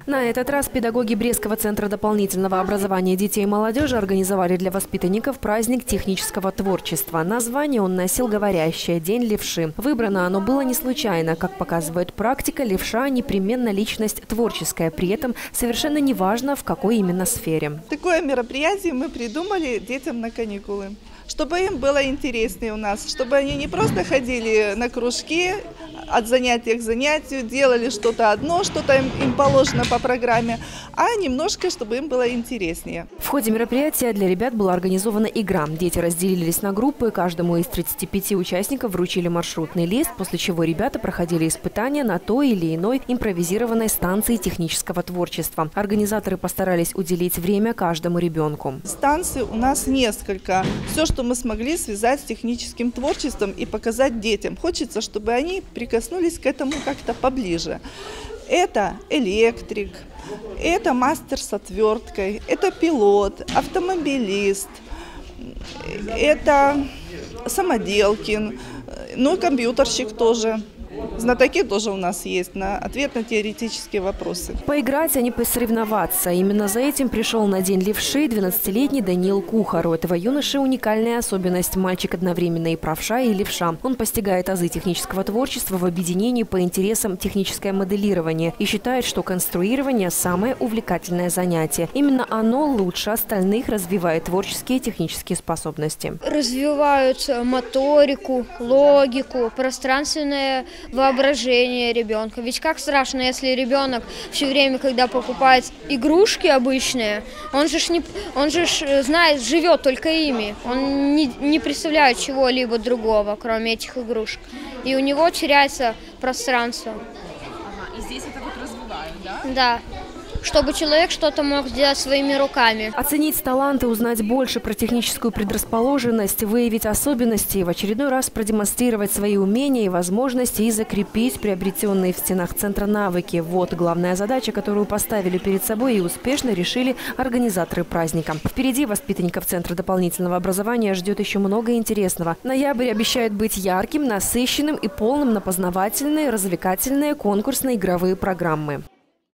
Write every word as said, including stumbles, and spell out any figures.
На этот раз педагоги Брестского центра дополнительного образования детей и молодежи организовали для воспитанников праздник технического творчества. Название он носил говорящее «День левши». Выбрано оно было не случайно. Как показывает практика, левша – непременно личность творческая, при этом совершенно неважно, в какой именно сфере. Такое мероприятие мы придумали детям на каникулы, чтобы им было интереснее у нас, чтобы они не просто ходили на кружки, от занятия к занятию, делали что-то одно, что-то им, им положено по программе, а немножко, чтобы им было интереснее. В ходе мероприятия для ребят была организована игра. Дети разделились на группы, каждому из тридцати пяти участников вручили маршрутный лист, после чего ребята проходили испытания на той или иной импровизированной станции технического творчества. Организаторы постарались уделить время каждому ребенку. Станций у нас несколько. Все, что мы смогли связать с техническим творчеством и показать детям. Хочется, чтобы они прикоснулись к этому как-то поближе. Это электрик, это мастер с отверткой, это пилот, автомобилист, это самоделкин, ну и компьютерщик тоже. Знатоки тоже у нас есть на ответ на теоретические вопросы. Поиграть, а не посоревноваться. Именно за этим пришел на День левши двенадцатилетний Даниил Кухар. У этого юноши уникальная особенность. Мальчик одновременно и правша, и левша. Он постигает азы технического творчества в объединении по интересам техническое моделирование и считает, что конструирование – самое увлекательное занятие. Именно оно лучше остальных развивает творческие и технические способности. Развивают моторику, логику, пространственное воображение ребенка. Ведь как страшно, если ребенок все время, когда покупает игрушки обычные, он же ж не, он же ж знает, живет только ими. Он не, не представляет чего-либо другого, кроме этих игрушек. И у него теряется пространство. Ага, и здесь это вот развивают, да? Да. Чтобы человек что-то мог сделать своими руками. Оценить таланты, узнать больше про техническую предрасположенность, выявить особенности и в очередной раз продемонстрировать свои умения и возможности и закрепить приобретенные в стенах центра навыки. Вот главная задача, которую поставили перед собой и успешно решили организаторы праздника. Впереди воспитанников Центра дополнительного образования ждет еще много интересного. Ноябрь обещает быть ярким, насыщенным и полным на познавательные, развлекательные, конкурсные игровые программы.